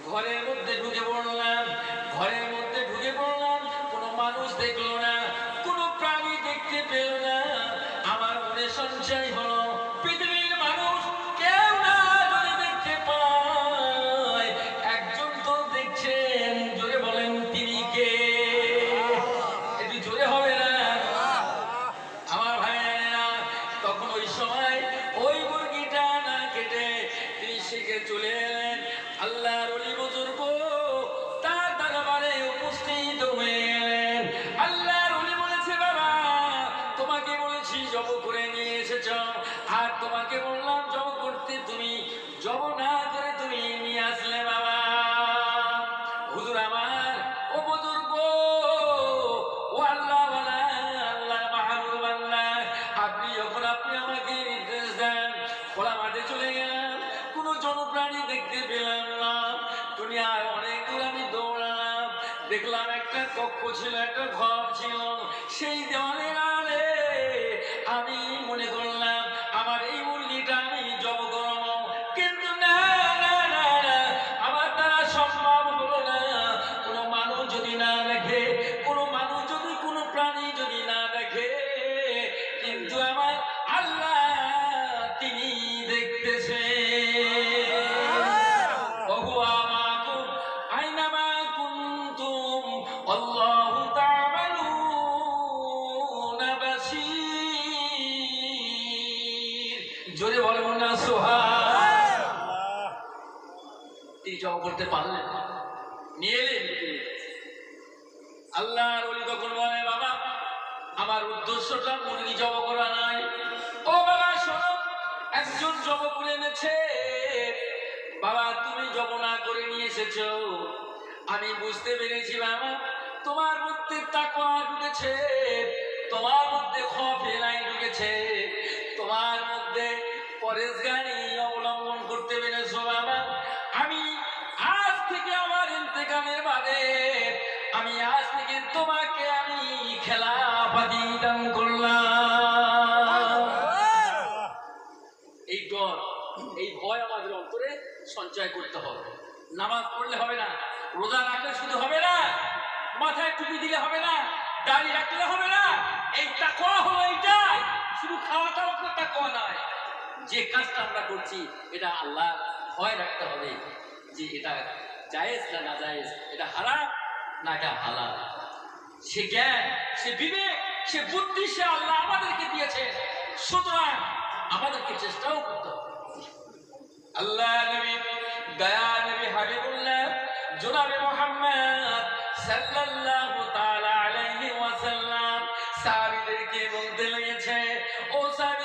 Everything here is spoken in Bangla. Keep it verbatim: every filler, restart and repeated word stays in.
ঘরের মধ্যে ঢুকে পড়লাম, ঘরের মধ্যে ঢুকে পড়লাম, কোনো মানুষ দেখলো না, কোনো প্রাণী দেখতে পেল না। আমার মনে সঞ্চয় হলো পৃথিবীর মানুষ কেউ না যদি দেখতে পায়, একজন তো দেখছেন, জোরে বলেন তিনি কে? একটু জোরে হবে না আমার ভাইয়েরা? তখন ওই সময় ওই মুরগিটা না কেটে তিনি শিখে চলে এলেন আল্লাহর ওলি বুজুর্গ তার দরবারে উপস্থিত হয়ে গেলেন। আল্লাহর ওলি বলেছে, বাবা তোমাকে বলেছি জব করে নিয়ে এসেছ, আর তোমাকে বললাম জব করতে, তুমি জব না করে তুমি নিয়ে আসলে। বাবা হুজুর আমার, ও বুজুর্গ, ও আল্লাহ ওয়ালা, আল্লাহ মাহবুব বান্দা, আপনি যখন আপনি আমাকে নির্দেশ দেন, খোলা মাঠে চলে গেলাম, কোনো জনপ্রাণী দেখতে পেলাম না। দুনিয়ায় অনেক দূর আমি দৌড়ালাম, দেখলাম একটা কক্ষ ছিল, একটা ঘর ছিল, সেই দেওয়ালের আড়ালে আমি মনে করলাম আমার এই মুরগিটা আমি জব করব, কিন্তু না না না না, আমার দ্বারা সম্ভব হলো না। কোনো মানুষ যদি না দেখে, কোনো মানুষ যদি, কোনো প্রাণী যদি না দেখে, কিন্তু আমার আল্লাহ তিনি দেখতেছে। জোরে বলবো না সুবহানাল্লাহ। তিনি জব করতে পারলেন, নিয়ে এলেন। আল্লাহর ওলি তখন বলে, বাবা আমার উদ্দেশ্যটা মুরগি জব করা নাই। ও বাবা শোনো, একজন জব করে এনেছে, বাবা তুমি জব না করে নিয়ে এসেছ, আমি বুঝতে পেরেছি বাবা তোমার মধ্যে তাকওয়া ঢুকেছে, তোমার মধ্যে খৌফ এলাই ঢুকেছে, তোমার মধ্যে পরেজগারি অবলম্বন করতে পেরেছো। বাবা আমি আজ থেকে আমার ইন্তেকালের বাদে, আমি আজ থেকে তোমাকে আমি খেলাফতি দান করলাম। এই ডর, এই ভয় আমাদের অন্তরে সঞ্চয় করতে হবে। নামাজ পড়লে হবে না, রোজা রাখলে শুধু হবে না, মাথায় টুপি দিলে হবে না, দাড়ি রাখলে হবে না। এই তাকওয়া হলো এইটাই, শুধু খাওয়াটাও আপনার তাকওয়া নয়। যে কাজটা আমরা করছি এটা আল্লাহ ভয় রাখতে হবে, যে এটা জায়েজ না না জায়েজ, এটা হারাম না এটা হালাল। সে জ্ঞান, সে বিবেক, সে বুদ্ধি সে আল্লাহ আমাদেরকে দিয়েছে, সুতরাং আমাদেরকে চেষ্টাও করতে হবে। আল্লাহ নবী, দয়া নবী হাবিবুল্লাহ জনাবে মুহাম্মদ সাল্লাল্লাহু তাআলা আলাইহি ওয়াসাল্লাম সাহাবীদেরকে বলতে লেগেছে, ও